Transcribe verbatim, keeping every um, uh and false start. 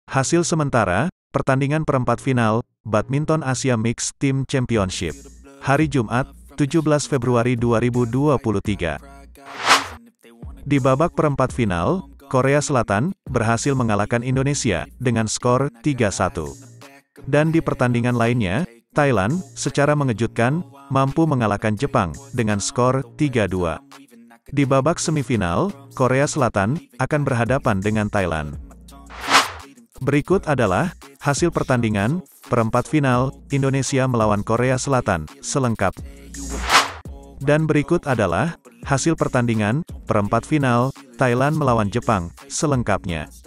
Hasil sementara, pertandingan perempat final, Badminton Asia Mixed Team Championship. Hari Jumat, tujuh belas Februari dua ribu dua puluh tiga. Di babak perempat final, Korea Selatan berhasil mengalahkan Indonesia dengan skor tiga satu. Dan di pertandingan lainnya, Thailand secara mengejutkan mampu mengalahkan Jepang dengan skor tiga dua. Di babak semifinal, Korea Selatan akan berhadapan dengan Thailand. Berikut adalah hasil pertandingan perempat final Indonesia melawan Korea Selatan selengkap. Dan berikut adalah hasil pertandingan perempat final Thailand melawan Jepang selengkapnya.